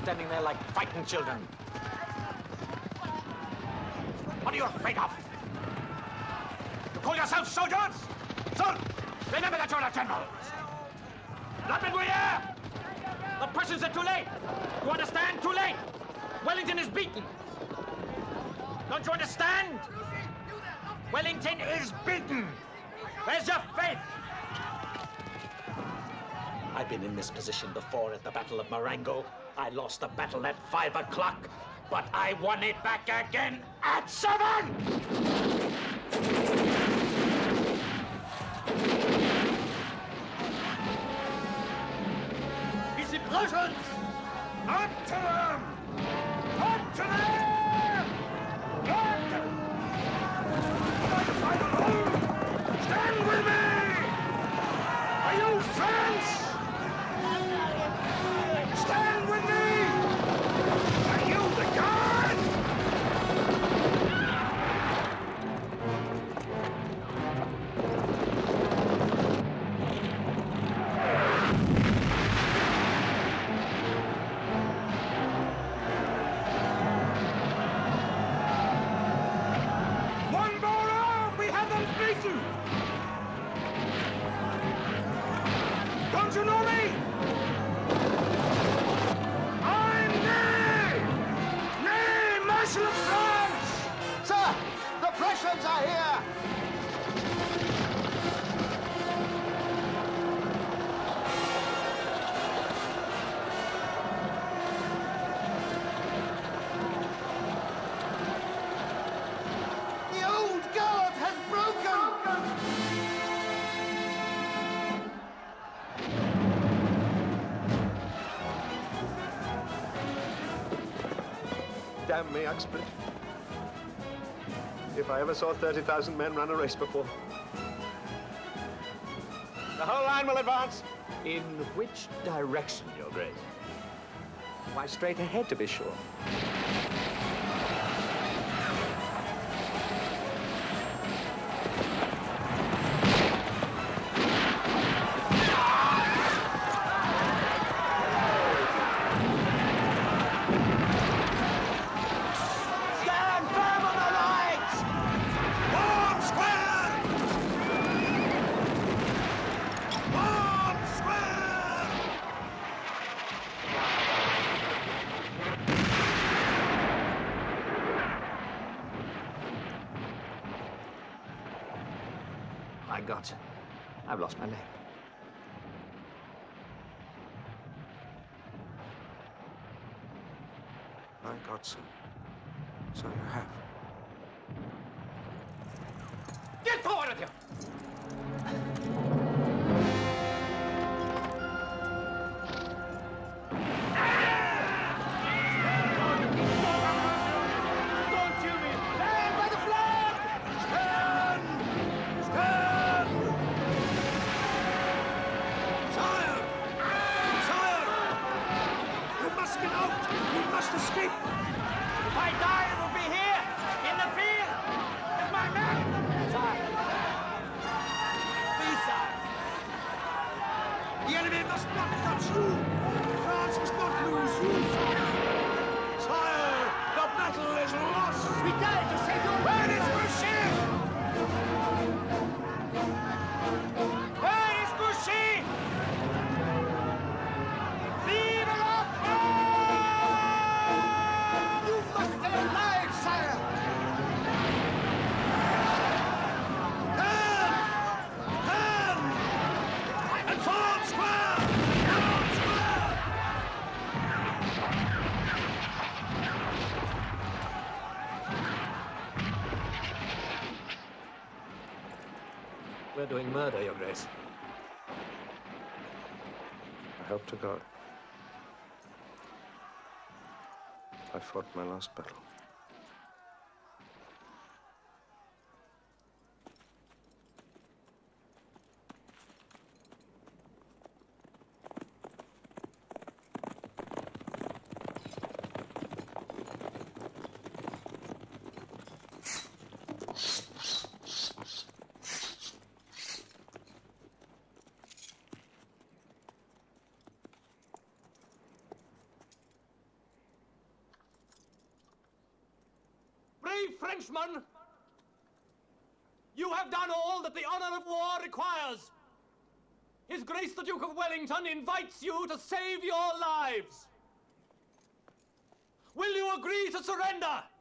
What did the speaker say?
standing there like frightened children. What are you afraid of? You call yourselves soldiers? So, remember that you're a general. The Prussians are too late. You understand? Too late. Wellington is beaten. Don't you understand? Wellington is beaten. Where's your faith? I've been in this position before at the Battle of Marengo. I lost the battle at 5 o'clock, but I won it back again at 7! It's the Prussians! Up to them! Up to them! Up to them! I'm to fight alone! Stand with me! Are you friends? Stand with me! Are you the guard? One more round! We have them beaten! Don't you know me? I'm Ney! Ney, Marshal of France! Sir, the Prussians are here! The old guard has broken! Damn me, Uxbridge. If I ever saw 30,000 men run a race before. The whole line will advance. In which direction, Your Grace? Why, straight ahead, to be sure. My God, I've lost my leg. My God, sir. So you have. Get forward with you! Don't kill me! Stand by the flag! Stand! Stand! Sire! Sire! You must get out! You must escape! If I die, it will be here, in the field, with my men! Sire! Please, sire! The enemy must not touch you! France must not lose you, sire! Sire, the battle is lost! We died to save your Where is Grouchy? Where is Grouchy? Vive la France! You must stay alive, sire! Hand! And forward square! Down square! We're doing murder, Your Grace. I hope to God. I fought my last battle. Frenchmen, you have done all that the honor of war requires. His Grace the Duke of Wellington invites you to save your lives. Will you agree to surrender?